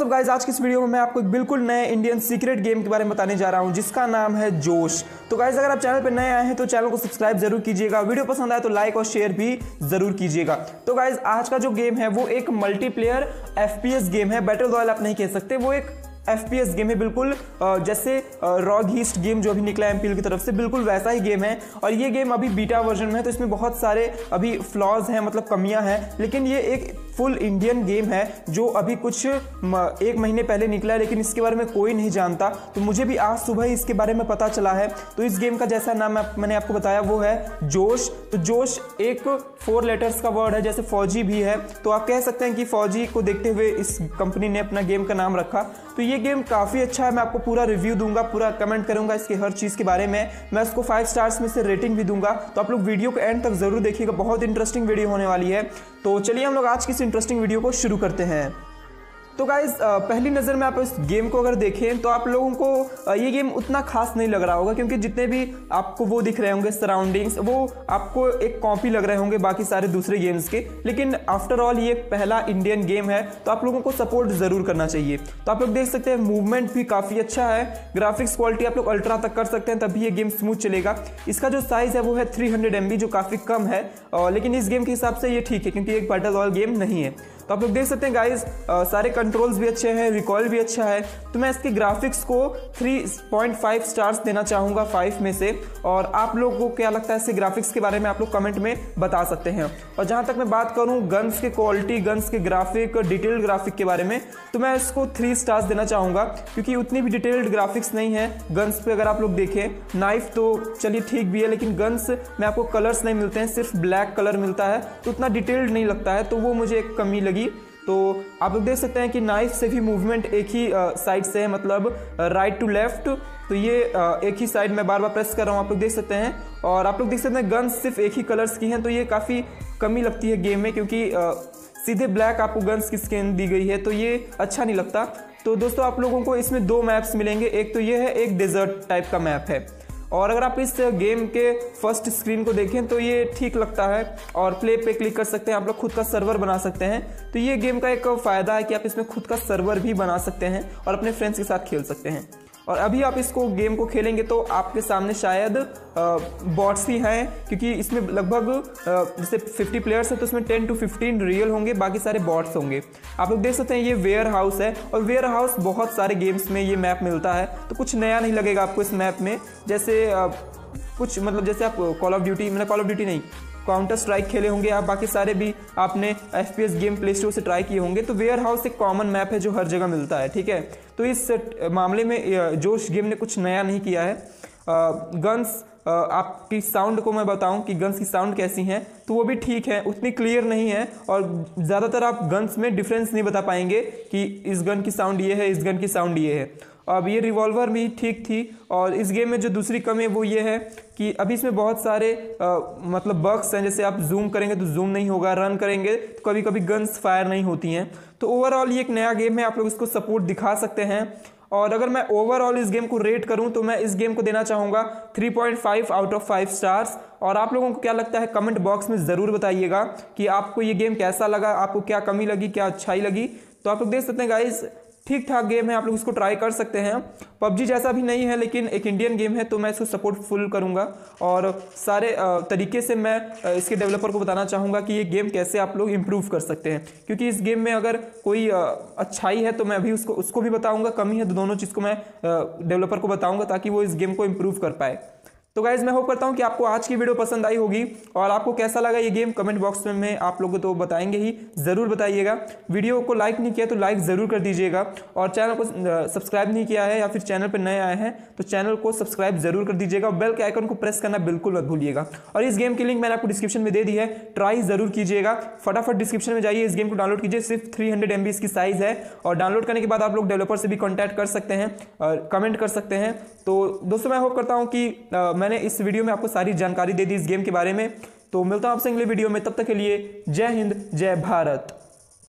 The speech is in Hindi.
गाइस, आज की इस वीडियो में मैं आपको एक बिल्कुल नए इंडियन सीक्रेट गेम के बारे में बताने जा रहा हूं जिसका नाम है जोश। तो गाइस, अगर आप चैनल पर नए आए हैं तो चैनल को सब्सक्राइब जरूर कीजिएगा, वीडियो पसंद आए तो लाइक और शेयर भी जरूर कीजिएगा। तो गाइस, आज का जो गेम है वो एक मल्टीप्लेयर FPS गेम है। बैटल रॉयल आप नहीं कह सकते, वो एक FPS गेम है, बिल्कुल जैसे रॉग ईस्ट गेम जो अभी निकला है MPL की तरफ से, बिल्कुल वैसा ही गेम है। और ये गेम अभी बीटा वर्जन में है, तो इसमें बहुत सारे अभी फ्लॉज हैं, मतलब कमियां हैं, लेकिन ये एक फुल इंडियन गेम है जो अभी कुछ एक महीने पहले निकला है, लेकिन इसके बारे में कोई नहीं जानता। तो मुझे भी आज सुबह ही इसके बारे में पता चला है। तो इस गेम का जैसा नाम मैंने आपको बताया वो है जोश। तो जोश एक 4 लेटर्स का वर्ड है, जैसे फौजी भी है, तो आप कह सकते हैं कि फौजी को देखते हुए इस कंपनी ने अपना गेम का नाम रखा। तो ये गेम काफ़ी अच्छा है, मैं आपको पूरा रिव्यू दूंगा, पूरा कमेंट करूंगा इसके हर चीज़ के बारे में। मैं इसको 5 स्टार्स में से रेटिंग भी दूंगा, तो आप लोग वीडियो को एंड तक जरूर देखिएगा, बहुत इंटरेस्टिंग वीडियो होने वाली है। तो चलिए हम लोग आज की इस इंटरेस्टिंग वीडियो को शुरू करते हैं। तो गाइज, पहली नज़र में आप इस गेम को अगर देखें तो आप लोगों को ये गेम उतना खास नहीं लग रहा होगा, क्योंकि जितने भी आपको वो दिख रहे होंगे सराउंडिंग्स, वो आपको एक कॉपी लग रहे होंगे बाकी सारे दूसरे गेम्स के। लेकिन आफ्टर ऑल ये पहला इंडियन गेम है, तो आप लोगों को सपोर्ट ज़रूर करना चाहिए। तो आप लोग देख सकते हैं मूवमेंट भी काफ़ी अच्छा है, ग्राफिक्स क्वालिटी आप लोग अल्ट्रा तक कर सकते हैं, तभी ये गेम स्मूथ चलेगा। इसका जो साइज़ है वो है 300 MB, जो काफ़ी कम है, लेकिन इस गेम के हिसाब से ये ठीक है, क्योंकि एक बैटल रॉयल गेम नहीं है। तो आप लोग देख सकते हैं गाइज, सारे कंट्रोल्स भी अच्छे हैं, रिकॉइल भी अच्छा है। तो मैं इसके ग्राफिक्स को 3.5 स्टार्स देना चाहूँगा 5 में से। और आप लोगों को क्या लगता है इसके ग्राफिक्स के बारे में, आप लोग कमेंट में बता सकते हैं। और जहाँ तक मैं बात करूँ गन्स के क्वालिटी, गन्स के ग्राफिक, डिटेल्ड ग्राफिक के बारे में, तो मैं इसको 3 स्टार्स देना चाहूँगा, क्योंकि उतनी भी डिटेल्ड ग्राफिक्स नहीं है गन्स पे। अगर आप लोग देखें नाइफ तो चलिए ठीक भी है, लेकिन गन्स में आपको कलर्स नहीं मिलते हैं, सिर्फ ब्लैक कलर मिलता है, तो उतना डिटेल्ड नहीं लगता है, तो वो मुझे एक कमी लगी। तो आप लोग देख सकते हैं कि नाइफ से भी मूवमेंट एक ही साइड से है, मतलब राइट टू लेफ्ट। तो ये एक ही साइड में बार बार प्रेस कर रहा हूँ, आप लोग देख सकते हैं। और आप लोग देख सकते हैं गन्स सिर्फ एक ही कलर्स की हैं, तो ये काफ़ी कमी लगती है गेम में, क्योंकि सीधे ब्लैक आपको गन्स की स्किन दी गई है, तो ये अच्छा नहीं लगता। तो दोस्तों, आप लोगों को इसमें 2 मैप्स मिलेंगे, एक तो ये है, एक डेजर्ट टाइप का मैप है। और अगर आप इस गेम के फर्स्ट स्क्रीन को देखें तो ये ठीक लगता है, और प्ले पे क्लिक कर सकते हैं, आप लोग खुद का सर्वर बना सकते हैं। तो ये गेम का एक फ़ायदा है कि आप इसमें खुद का सर्वर भी बना सकते हैं और अपने फ्रेंड्स के साथ खेल सकते हैं। और अभी आप इसको गेम को खेलेंगे तो आपके सामने शायद बॉट्स ही हैं, क्योंकि इसमें लगभग जैसे 50 प्लेयर्स हैं, तो इसमें 10 to 15 रियल होंगे, बाकी सारे बॉट्स होंगे। आप लोग देख सकते हैं ये वेयर हाउस है, और वेयर हाउस बहुत सारे गेम्स में ये मैप मिलता है, तो कुछ नया नहीं लगेगा आपको इस मैप में। जैसे कुछ मतलब जैसे आप कॉल ऑफ ड्यूटी, मैंने कॉल ऑफ ड्यूटी नहीं, काउंटर स्ट्राइक खेले होंगे आप, बाकी सारे भी आपने FPS गेम प्ले स्टोर से ट्राई किए होंगे। तो वेयर हाउस एक कॉमन मैप है जो हर जगह मिलता है, ठीक है। तो इस मामले में जोश गेम ने कुछ नया नहीं किया है। गन्स आपकी साउंड को मैं बताऊं कि गन्स की साउंड कैसी हैं, तो वो भी ठीक है, उतनी क्लियर नहीं है, और ज़्यादातर आप गन्स में डिफरेंस नहीं बता पाएंगे कि इस गन की साउंड ये है, इस गन की साउंड ये है। अब ये रिवॉल्वर भी ठीक थी। और इस गेम में जो दूसरी कमी है वो ये है कि अभी इसमें बहुत सारे मतलब बग्स हैं, जैसे आप जूम करेंगे तो जूम नहीं होगा, रन करेंगे तो कभी कभी गन्स फायर नहीं होती हैं। तो ओवरऑल ये एक नया गेम है, आप लोग इसको सपोर्ट दिखा सकते हैं। और अगर मैं ओवरऑल इस गेम को रेट करूं तो मैं इस गेम को देना चाहूँगा 3.5 आउट ऑफ 5 स्टार्स। और आप लोगों को क्या लगता है कमेंट बॉक्स में ज़रूर बताइएगा कि आपको ये गेम कैसा लगा, आपको क्या कमी लगी, क्या अच्छाई लगी। तो आप लोग देख सकते हैं गाइस, ठीक ठाक गेम है, आप लोग इसको ट्राई कर सकते हैं। PUBG जैसा भी नहीं है, लेकिन एक इंडियन गेम है, तो मैं इसको सपोर्ट फुल करूंगा। और सारे तरीके से मैं इसके डेवलपर को बताना चाहूँगा कि ये गेम कैसे आप लोग इम्प्रूव कर सकते हैं, क्योंकि इस गेम में अगर कोई अच्छाई है तो मैं अभी उसको भी बताऊँगा, कमी है तो दोनों चीज़ को मैं डेवलपर को बताऊँगा, ताकि वो इस गेम को इम्प्रूव कर पाए। तो गाइज, मैं होप करता हूँ कि आपको आज की वीडियो पसंद आई होगी, और आपको कैसा लगा ये गेम कमेंट बॉक्स में आप लोगों को तो बताएंगे ही, ज़रूर बताइएगा। वीडियो को लाइक नहीं किया तो लाइक ज़रूर कर दीजिएगा, और चैनल को सब्सक्राइब नहीं किया है या फिर चैनल पर नए आए हैं तो चैनल को सब्सक्राइब जरूर कर दीजिएगा, बेल के आइकन को प्रेस करना बिल्कुल मत भूलिएगा। और इस गेम की लिंक मैंने आपको डिस्क्रिप्शन में दे दी है, ट्राई ज़रूर कीजिएगा, फटाफट डिस्क्रिप्शन में जाइए, इस गेम को डाउनलोड कीजिए। सिर्फ 300 MB इसकी साइज़ है, और डाउनलोड करने के बाद आप लोग डेवलपर से भी कॉन्टैक्ट कर सकते हैं और कमेंट कर सकते हैं। तो दोस्तों, मैं होप करता हूँ कि मैंने इस वीडियो में आपको सारी जानकारी दे दी इस गेम के बारे में। तो मिलता हूं आपसे अगले वीडियो में, तब तक के लिए जय हिंद, जय भारत।